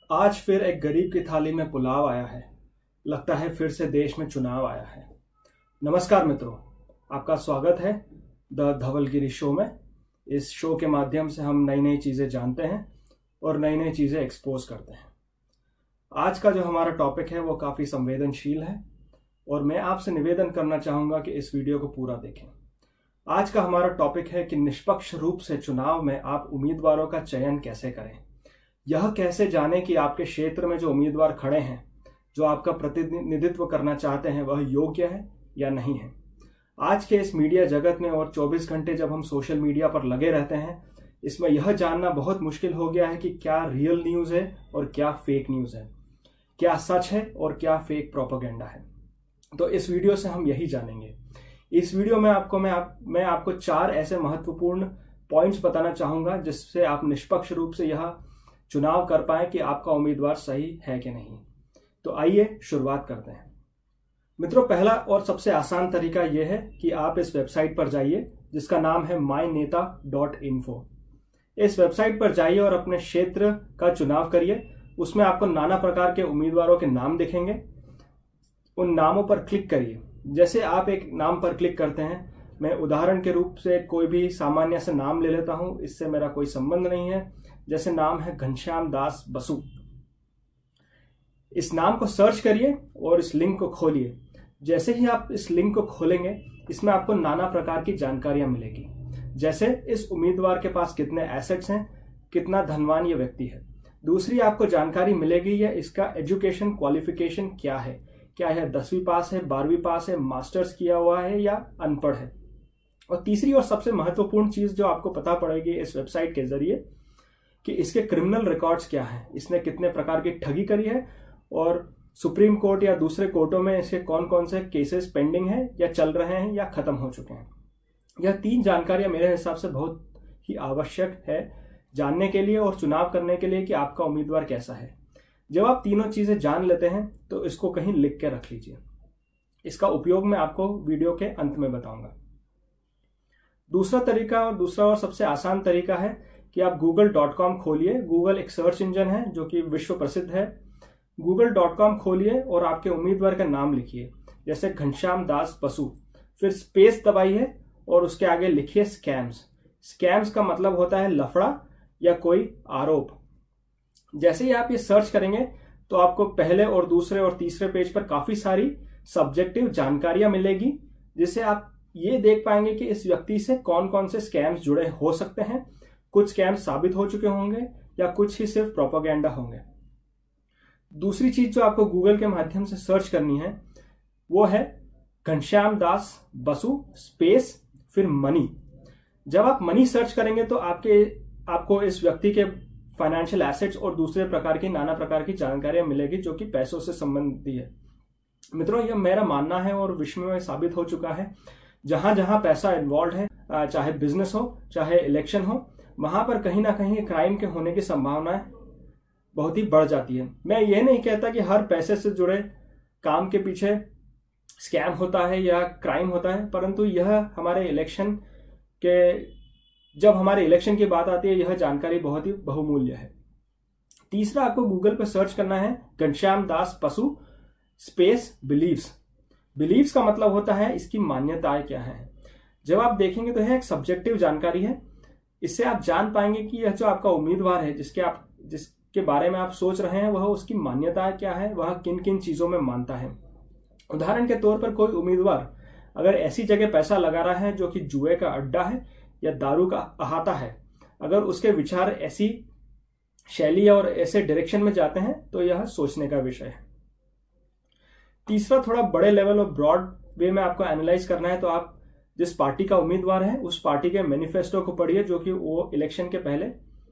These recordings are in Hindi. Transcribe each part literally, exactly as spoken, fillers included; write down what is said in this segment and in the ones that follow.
आज फिर एक गरीब की थाली में पुलाव आया है। लगता है फिर से देश में चुनाव आया है। नमस्कार मित्रों, आपका स्वागत है द धवल गिरी शो में। इस शो के माध्यम से हम नई नई चीज़ें जानते हैं और नई नई चीज़ें एक्सपोज करते हैं। आज का जो हमारा टॉपिक है वो काफ़ी संवेदनशील है और मैं आपसे निवेदन करना चाहूँगा कि इस वीडियो को पूरा देखें। आज का हमारा टॉपिक है कि निष्पक्ष रूप से चुनाव में आप उम्मीदवारों का चयन कैसे करें। यह कैसे जानें कि आपके क्षेत्र में जो उम्मीदवार खड़े हैं, जो आपका प्रतिनिधित्व करना चाहते हैं, वह योग्य है या नहीं है। आज के इस मीडिया जगत में और चौबीस घंटे जब हम सोशल मीडिया पर लगे रहते हैं, इसमें यह जानना बहुत मुश्किल हो गया है कि क्या रियल न्यूज़ है और क्या फेक न्यूज़ है, क्या सच है और क्या फेक प्रोपेगेंडा है। तो इस वीडियो से हम यही जानेंगे। इस वीडियो में आपको मैं आप, मैं आपको चार ऐसे महत्वपूर्ण पॉइंट्स बताना चाहूँगा जिससे आप निष्पक्ष रूप से यह चुनाव कर पाए कि आपका उम्मीदवार सही है कि नहीं। तो आइए शुरुआत करते हैं। मित्रों, पहला और सबसे आसान तरीका यह है कि आप इस वेबसाइट पर जाइए जिसका नाम है माई नेता डॉट इन्फो। इस वेबसाइट पर जाइए और अपने क्षेत्र का चुनाव करिए। उसमें आपको नाना प्रकार के उम्मीदवारों के नाम दिखेंगे। उन नामों पर क्लिक करिए। जैसे आप एक नाम पर क्लिक करते हैं, मैं उदाहरण के रूप से कोई भी सामान्य से नाम ले लेता हूं, इससे मेरा कोई संबंध नहीं है। जैसे नाम है घनश्याम दास बसु। इस नाम को सर्च करिए और इस लिंक को खोलिए। जैसे ही आप इस लिंक को खोलेंगे, इसमें आपको नाना प्रकार की जानकारियां मिलेगी। जैसे इस उम्मीदवार के पास कितने एसेट्स हैं, कितना धनवान ये व्यक्ति है। दूसरी आपको जानकारी मिलेगी या इसका एजुकेशन क्वालिफिकेशन क्या है, क्या यह दसवीं पास है, बारहवीं पास है, मास्टर्स किया हुआ है या अनपढ़ है। और तीसरी और सबसे महत्वपूर्ण चीज जो आपको पता पड़ेगी इस वेबसाइट के जरिए कि इसके क्रिमिनल रिकॉर्ड्स क्या हैं, इसने कितने प्रकार की ठगी करी है और सुप्रीम कोर्ट या दूसरे कोर्टों में इसके कौन कौन से केसेस पेंडिंग हैं या चल रहे हैं या खत्म हो चुके हैं। यह तीन जानकारियां मेरे हिसाब से बहुत ही आवश्यक है जानने के लिए और चुनाव करने के लिए कि आपका उम्मीदवार कैसा है। जब आप तीनों चीजें जान लेते हैं तो इसको कहीं लिख के रख लीजिए। इसका उपयोग मैं आपको वीडियो के अंत में बताऊंगा। दूसरा तरीका और दूसरा और सबसे आसान तरीका है कि आप गूगल डॉट कॉम खोलिए। गूगल एक सर्च इंजन है जो कि विश्व प्रसिद्ध है। गूगल डॉट कॉम खोलिए और आपके उम्मीदवार का नाम लिखिए, जैसे घनश्याम दास बसु। फिर स्पेस दबाइए और उसके आगे लिखिए स्कैम्स। स्कैम्स का मतलब होता है लफड़ा या कोई आरोप। जैसे ही आप ये सर्च करेंगे तो आपको पहले और दूसरे और तीसरे पेज पर काफी सारी सब्जेक्टिव जानकारियां मिलेगी, जिससे आप ये देख पाएंगे कि इस व्यक्ति से कौन कौन से स्कैम्स जुड़े हो सकते हैं। कुछ स्कैम्स साबित हो चुके होंगे या कुछ ही सिर्फ प्रोपेगेंडा होंगे। दूसरी चीज जो आपको गूगल के माध्यम से सर्च करनी है वो है घनश्याम दास बसु स्पेस फिर मनी। जब आप मनी सर्च करेंगे तो आपके आपको इस व्यक्ति के फाइनेंशियल एसेट्स और दूसरे प्रकार की नाना प्रकार की जानकारियां मिलेगी जो कि पैसों से संबंधित है। मित्रों, यह मेरा मानना है और विश्व में साबित हो चुका है। जहां जहां पैसा इन्वॉल्व है, चाहे बिजनेस हो चाहे इलेक्शन हो, वहां पर कहीं ना कहीं क्राइम के होने की संभावना बहुत ही बढ़ जाती है। मैं ये नहीं कहता कि हर पैसे से जुड़े काम के पीछे स्कैम होता है या क्राइम होता है, परंतु यह हमारे इलेक्शन के जब हमारे इलेक्शन की बात आती है, यह जानकारी बहुत ही बहुमूल्य है। तीसरा, आपको गूगल पर सर्च करना है Ghanshyam Das Basu space believes. Believes का मतलब होता है इसकी मान्यताएं क्या है। जब आप देखेंगे तो यह एक सब्जेक्टिव जानकारी है। इससे आप जान पाएंगे कि यह जो आपका उम्मीदवार है, जिसके आप जिसके बारे में आप सोच रहे हैं, वह उसकी मान्यताएं क्या है, वह किन किन चीजों में मानता है। उदाहरण के तौर पर कोई उम्मीदवार अगर ऐसी जगह पैसा लगा रहा है जो कि जुए का अड्डा है या दारू का अहाता है, अगर उसके विचार ऐसी शैली और ऐसे डायरेक्शन में जाते हैं तो यह सोचने का विषय है। तीसरा, थोड़ा बड़े लेवल और ब्रॉड वे में आपको एनालाइज करना है तो आप जिस पार्टी का उम्मीदवार है उस पार्टी के मैनिफेस्टो को पढ़िए जो कि वो इलेक्शन के पहले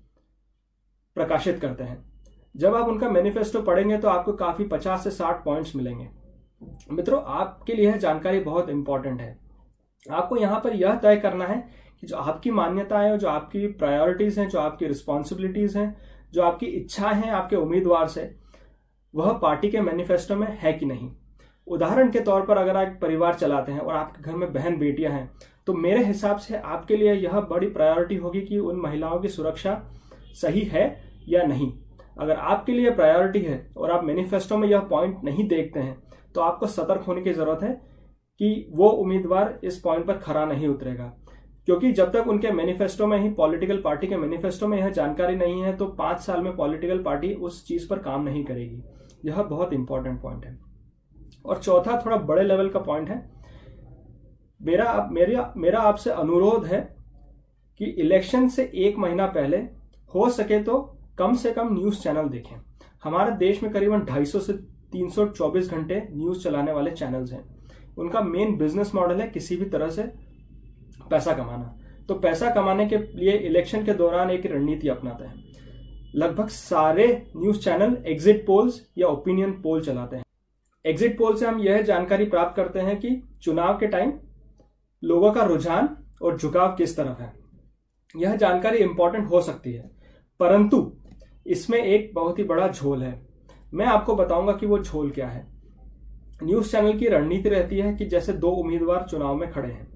प्रकाशित करते हैं। जब आप उनका मैनिफेस्टो पढ़ेंगे तो आपको काफी पचास से साठ पॉइंट्स मिलेंगे। मित्रों, आपके लिए जानकारी बहुत इंपॉर्टेंट है। आपको यहां पर यह तय करना है कि जो आपकी मान्यताएं हैं, जो आपकी प्रायोरिटीज हैं, जो आपकी रिस्पॉन्सिबिलिटीज हैं, जो आपकी इच्छाएं हैं आपके उम्मीदवार से, वह पार्टी के मैनिफेस्टो में है कि नहीं। उदाहरण के तौर पर अगर आप परिवार चलाते हैं और आपके घर में बहन बेटियां हैं, तो मेरे हिसाब से आपके लिए यह बड़ी प्रायोरिटी होगी कि उन महिलाओं की सुरक्षा सही है या नहीं। अगर आपके लिए प्रायोरिटी है और आप मैनिफेस्टो में यह पॉइंट नहीं देखते हैं तो आपको सतर्क होने की जरूरत है कि वो उम्मीदवार इस पॉइंट पर खरा नहीं उतरेगा, क्योंकि जब तक उनके मैनिफेस्टो में ही, पॉलिटिकल पार्टी के मैनिफेस्टो में यह जानकारी नहीं है तो पांच साल में पॉलिटिकल पार्टी उस चीज पर काम नहीं करेगी। यह बहुत इंपॉर्टेंट पॉइंट है। और चौथा थोड़ा बड़े लेवल का पॉइंट है, मेरा आप मेरा मेरा आपसे अनुरोध है कि इलेक्शन से एक महीना पहले हो सके तो कम से कम न्यूज चैनल देखें। हमारे देश में करीबन दो सौ पचास से तीन सौ चौबीस घंटे न्यूज चलाने वाले चैनल्स हैं। उनका मेन बिजनेस मॉडल है किसी भी तरह से पैसा कमाना। तो पैसा कमाने के लिए इलेक्शन के दौरान एक रणनीति अपनाते हैं। लगभग सारे न्यूज चैनल एग्जिट पोल्स या ओपिनियन पोल चलाते हैं। एग्जिट पोल से हम यह जानकारी प्राप्त करते हैं कि चुनाव के टाइम लोगों का रुझान और झुकाव किस तरफ है। यह जानकारी इंपॉर्टेंट हो सकती है, परंतु इसमें एक बहुत ही बड़ा झोल है। मैं आपको बताऊंगा कि वो झोल क्या है। न्यूज चैनल की रणनीति रहती है कि जैसे दो उम्मीदवार चुनाव में खड़े हैं,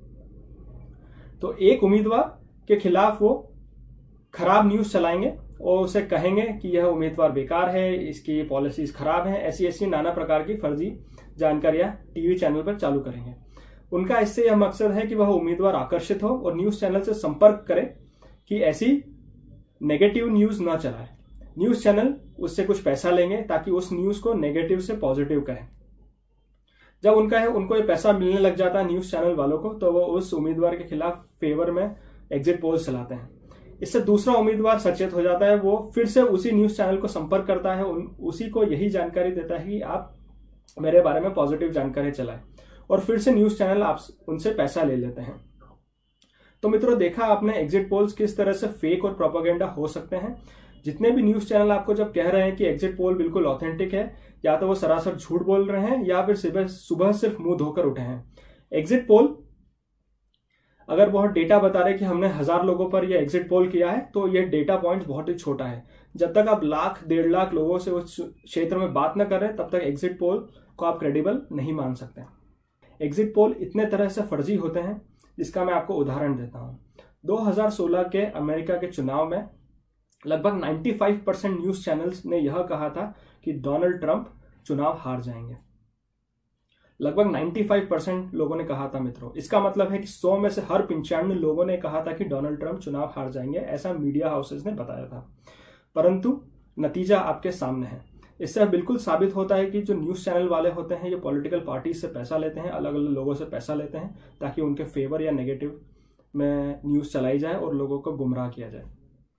तो एक उम्मीदवार के खिलाफ वो खराब न्यूज चलाएंगे और उसे कहेंगे कि यह उम्मीदवार बेकार है, इसकी पॉलिसीज खराब हैं, ऐसी ऐसी नाना प्रकार की फर्जी जानकारियां टीवी चैनल पर चालू करेंगे। उनका इससे यह मकसद है कि वह उम्मीदवार आकर्षित हो और न्यूज चैनल से संपर्क करे कि ऐसी नेगेटिव न्यूज न चलाए। न्यूज चैनल उससे कुछ पैसा लेंगे ताकि उस न्यूज को नेगेटिव से पॉजिटिव करें। जब उनका है उनको ये पैसा मिलने लग जाता है न्यूज चैनल वालों को, तो वो उस उम्मीदवार के खिलाफ फेवर में एग्जिट पोल्स चलाते हैं। इससे दूसरा उम्मीदवार सचेत हो जाता है, वो फिर से उसी न्यूज चैनल को संपर्क करता है, उसी को यही जानकारी देता है कि आप मेरे बारे में पॉजिटिव जानकारी चलाएं, और फिर से न्यूज चैनल आप उनसे पैसा ले लेते हैं। तो मित्रों, देखा आपने एग्जिट पोल्स किस तरह से फेक और प्रोपेगेंडा हो सकते हैं। जितने भी न्यूज चैनल आपको जब कह रहे हैं कि एग्जिट पोल बिल्कुल ऑथेंटिक है, या तो वो सरासर झूठ बोल रहे हैं या फिर सुबह सुबह सिर्फ मुंह धोकर उठे हैं। एग्जिट पोल अगर बहुत डेटा बता रहे कि हमने हजार लोगों पर यह एग्जिट पोल किया है, तो यह डेटा पॉइंट बहुत ही छोटा है। जब तक आप लाख डेढ़ लाख लोगों से उस क्षेत्र में बात न करें, तब तक एग्जिट पोल को आप क्रेडिबल नहीं मान सकते। एग्जिट पोल इतने तरह से फर्जी होते हैं, जिसका मैं आपको उदाहरण देता हूं। दो हज़ार सोलह के अमेरिका के चुनाव में लगभग पचानवे परसेंट न्यूज चैनल्स ने यह कहा था कि डोनाल्ड ट्रंप चुनाव हार जाएंगे। लगभग पचानवे परसेंट लोगों ने कहा था मित्रों। इसका मतलब है कि सौ में से हर पंचानवे लोगों ने कहा था कि डोनाल्ड ट्रंप चुनाव हार जाएंगे, ऐसा मीडिया हाउसेस ने बताया था। परंतु नतीजा आपके सामने है। इससे बिल्कुल साबित होता है कि जो न्यूज चैनल वाले होते हैं, ये पॉलिटिकल पार्टी से पैसा लेते हैं, अलग अलग लोगों से पैसा लेते हैं, ताकि उनके फेवर या नेगेटिव में न्यूज चलाई जाए और लोगों को गुमराह किया जाए।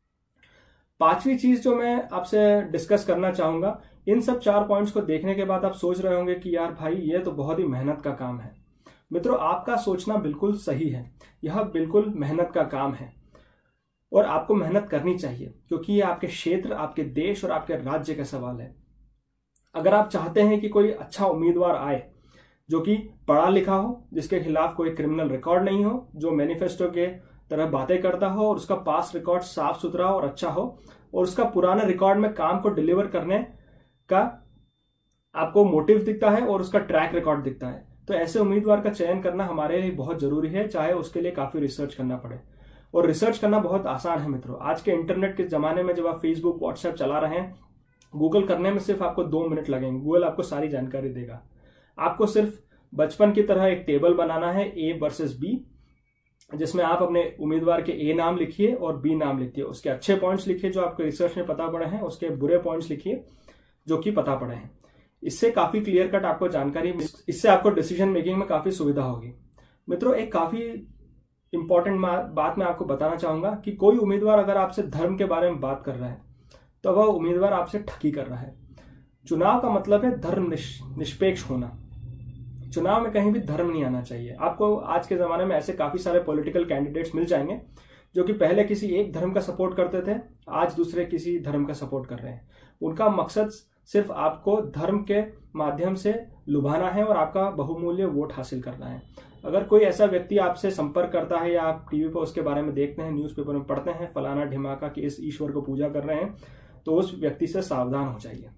पांचवी चीज जो मैं आपसे डिस्कस करना चाहूंगा, इन सब चार पॉइंट्स को देखने के बाद आप सोच रहे होंगे कि यार भाई, ये तो बहुत ही मेहनत का काम है। मित्रों, आपका सोचना बिल्कुल सही है। यह बिल्कुल मेहनत का काम है और आपको मेहनत करनी चाहिए, क्योंकि ये आपके क्षेत्र, आपके देश और आपके राज्य का सवाल है। अगर आप चाहते हैं कि कोई अच्छा उम्मीदवार आए जो कि पढ़ा लिखा हो, जिसके खिलाफ कोई क्रिमिनल रिकॉर्ड नहीं हो, जो मैनिफेस्टो के तरह बातें करता हो और उसका पास रिकॉर्ड साफ सुथरा और अच्छा हो, और उसका पुराने रिकॉर्ड में काम को डिलीवर करने का आपको मोटिव दिखता है और उसका ट्रैक रिकॉर्ड दिखता है, तो ऐसे उम्मीदवार का चयन करना हमारे लिए बहुत जरूरी है, चाहे उसके लिए काफी रिसर्च करना पड़े। और रिसर्च करना बहुत आसान है मित्रों। आज के इंटरनेट के जमाने में जब आप फेसबुक व्हाट्सएप चला रहे हैं, गूगल करने में सिर्फ आपको दो मिनट लगेंगे। गूगल आपको सारी जानकारी देगा। आपको सिर्फ बचपन की तरह एक टेबल बनाना है, ए वर्सेस बी, जिसमें आप अपने उम्मीदवार के ए नाम लिखिए और बी नाम लिखिए। उसके अच्छे पॉइंट्स लिखिए जो आपको रिसर्च में पता पड़े हैं, उसके बुरे पॉइंट्स लिखिए जो कि पता पड़े हैं। इससे काफी क्लियर कट आपको जानकारी, इससे आपको डिसीजन मेकिंग में काफी सुविधा होगी। मित्रों, एक काफी इंपॉर्टेंट बात मैं आपको बताना चाहूंगा कि कोई उम्मीदवार अगर आपसे धर्म के बारे में बात कर रहा है, तो वह उम्मीदवार आपसे ठगी कर रहा है। चुनाव का मतलब है धर्म निष्पेक्ष होना। चुनाव में कहीं भी धर्म नहीं आना चाहिए। आपको आज के जमाने में ऐसे काफी सारे पॉलिटिकल कैंडिडेट्स मिल जाएंगे जो कि पहले किसी एक धर्म का सपोर्ट करते थे, आज दूसरे किसी धर्म का सपोर्ट कर रहे हैं। उनका मकसद सिर्फ आपको धर्म के माध्यम से लुभाना है और आपका बहुमूल्य वोट हासिल करना है। अगर कोई ऐसा व्यक्ति आपसे संपर्क करता है या आप टीवी पर उसके बारे में देखते हैं, न्यूज़पेपर में पढ़ते हैं, फलाना ढिमाका कि इस ईश्वर को पूजा कर रहे हैं, तो उस व्यक्ति से सावधान हो जाइए।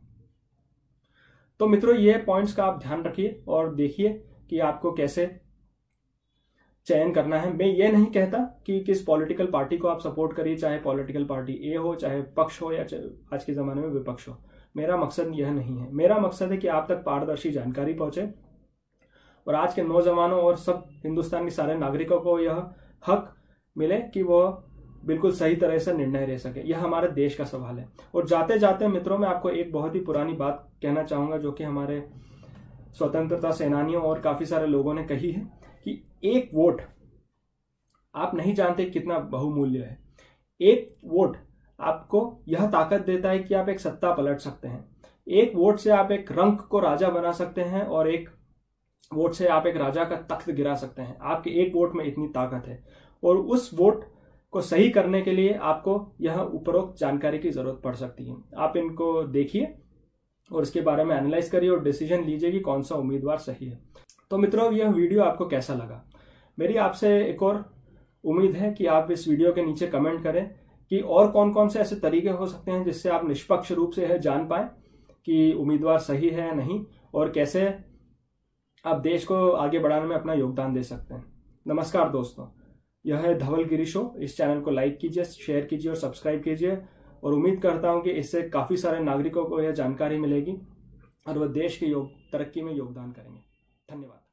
तो मित्रों, ये पॉइंट्स का आप ध्यान रखिए और देखिए कि आपको कैसे चयन करना है। मैं ये नहीं कहता कि किस पॉलिटिकल पार्टी को आप सपोर्ट करिए, चाहे पॉलिटिकल पार्टी ए हो, चाहे पक्ष हो, या आज के ज़माने में विपक्ष हो। मेरा मकसद यह नहीं है। मेरा मकसद है कि आप तक पारदर्शी जानकारी पहुंचे और आज के नौजवानों और सब हिंदुस्तान के सारे नागरिकों को यह हक मिले कि वो बिल्कुल सही तरह से निर्णय ले सके। यह हमारे देश का सवाल है। और जाते जाते मित्रों, मैं आपको एक बहुत ही पुरानी बात कहना चाहूँगा जो कि हमारे स्वतंत्रता सेनानियों और काफ़ी सारे लोगों ने कही है कि एक वोट आप नहीं जानते कितना बहुमूल्य है। एक वोट आपको यह ताकत देता है कि आप एक सत्ता पलट सकते हैं। एक वोट से आप एक रंक को राजा बना सकते हैं और एक वोट से आप एक राजा का तख्त गिरा सकते हैं। आपके एक वोट में इतनी ताकत है और उस वोट को सही करने के लिए आपको यह उपरोक्त जानकारी की जरूरत पड़ सकती है। आप इनको देखिए और इसके बारे में एनालाइज करिए और डिसीजन लीजिए कि कौन सा उम्मीदवार सही है। तो मित्रों, यह वीडियो आपको कैसा लगा? मेरी आपसे एक और उम्मीद है कि आप इस वीडियो के नीचे कमेंट करें कि और कौन कौन से ऐसे तरीके हो सकते हैं जिससे आप निष्पक्ष रूप से यह जान पाए कि उम्मीदवार सही है या नहीं, और कैसे आप देश को आगे बढ़ाने में अपना योगदान दे सकते हैं। नमस्कार दोस्तों, यह है धवल गिरी शो। इस चैनल को लाइक कीजिए, शेयर कीजिए और सब्सक्राइब कीजिए, और उम्मीद करता हूं कि इससे काफ़ी सारे नागरिकों को यह जानकारी मिलेगी और वह देश के योग तरक्की में योगदान करेंगे। धन्यवाद।